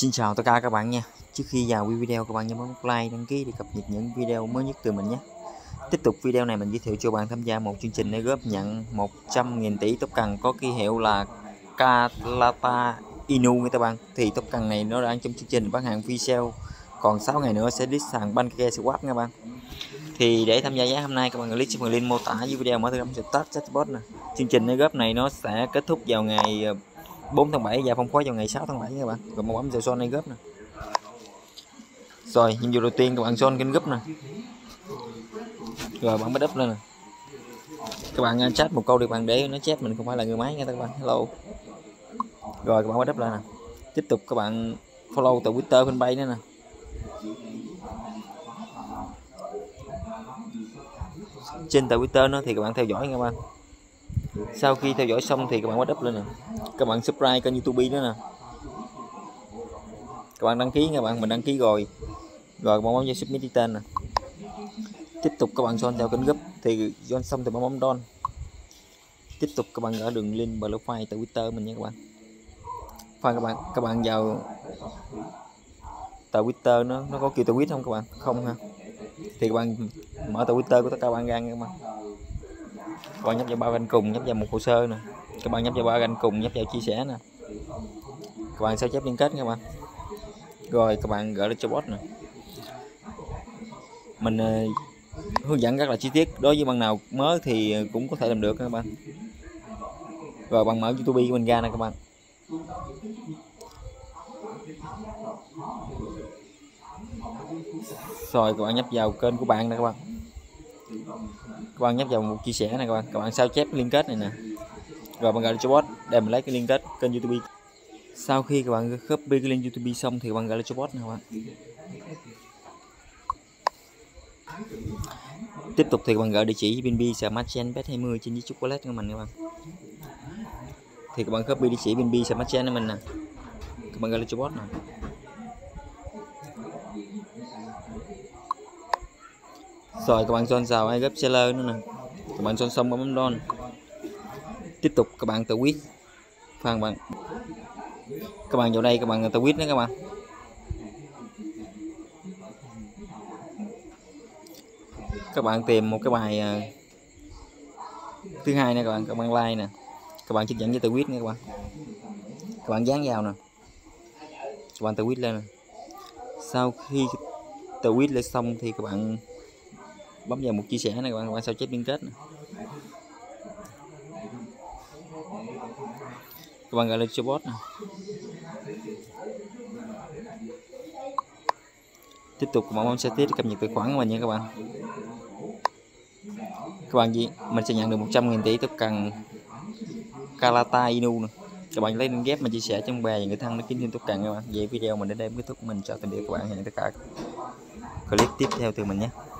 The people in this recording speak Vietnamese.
Xin chào tất cả các bạn nha. Trước khi vào video các bạn nhớ bấm like, đăng ký để cập nhật những video mới nhất từ mình nhé. Tiếp tục video này mình giới thiệu cho bạn tham gia một chương trình để góp nhận 100.000 tỷ tốc cần có ký hiệu là Kalata Inu nha các bạn. Thì tốc cần này nó đang trong chương trình bán hàng free sale. Còn 6 ngày nữa sẽ list sàn Pancake Swap nha các bạn. Thì để tham gia giá hôm nay các bạn click vào link mô tả dưới video mở từ start chatbot nè. Chương trình để góp này nó sẽ kết thúc vào ngày 4 tháng 7 và phong phối vào ngày 6 tháng 7 các bạn. Rồi một bấm vào son này gấp nè. Rồi nhiệm vụ đầu tiên các bạn son kênh gấp nè. Rồi bạn bắt up lên nè. Các bạn chat một câu được bạn để nó chat mình không phải là người máy nha các bạn. Hello. Rồi các bạn bắt up lên nè. Tiếp tục các bạn follow từ Twitter fanpage nữa nè. Trên tờ Twitter nó thì các bạn theo dõi nha các bạn. Sau khi theo dõi xong thì các bạn bắt up lên nè. Các bạn subscribe kênh YouTube nữa nè. Các bạn đăng ký nha bạn, mình đăng ký rồi. Rồi bấm vào submit tên nè. Tiếp tục các bạn join theo kênh group thì join xong thì bấm down. Tiếp tục các bạn gỡ đường link profile từ Twitter mình nha các bạn. Khoan các bạn vào tờ Twitter nó có kêu tờ tweet không các bạn? Không ha. Thì các bạn mở tờ Twitter của tất cả các bạn ra nha các bạn. Các bạn nhấp vào bao ganh cùng, nhấp vào một hồ sơ nè. Các bạn nhấp vào bao ganh cùng, nhấp vào chia sẻ nè. Các bạn sao chép liên kết nha các bạn. Rồi các bạn gửi lên cho bot nè. Mình hướng dẫn rất là chi tiết, đối với bạn nào mới thì cũng có thể làm được các bạn. Rồi bạn mở YouTube của mình ra nè các bạn. Rồi các bạn nhấp vào kênh của bạn nè các bạn. Các bạn nhấp vào một chia sẻ này các bạn sao chép liên kết này nè. Rồi bạn gọi cho bot để mình lấy cái liên kết kênh YouTube. Sau khi các bạn copy cái link YouTube xong thì các bạn gọi cho bot nè các bạn. Tiếp tục thì các bạn gọi địa chỉ BNB Smart Chain Bet20 trên chiếc wallet của mình các bạn. Thì các bạn copy địa chỉ BNB Smart Chain của mình nè. Các bạn gọi cho bot nè. Rồi các bạn join vào iGap seller nữa nè. Các bạn join xong bấm down. Tiếp tục các bạn tự quyết. Các bạn vào đây các bạn tự quyết nữa các bạn. Các bạn tìm một cái bài thứ hai nè các bạn like nè. Các bạn trích dẫn với tự quyết nha các bạn. Các bạn dán vào nè. Các bạn tự quyết lên nè. Sau khi tự quyết lên xong thì các bạn bấm vào một chia sẻ này các bạn sao chép liên kết nè. Các bạn gọi lên cho bot nè. Tiếp tục các bạn bấm sẽ tiếp cập nhật tài khoản của mình nha các bạn. Các bạn gì mình sẽ nhận được 100.000 tỷ tốc cần Kalata Inu nè. Các bạn lấy link ghép mà chia sẻ trong bè và người thân để kiếm thêm tốc cần các bạn. Vậy video mình đến đây kết thúc, mình chào tạm biệt các bạn, hẹn tất cả clip tiếp theo từ mình nhé.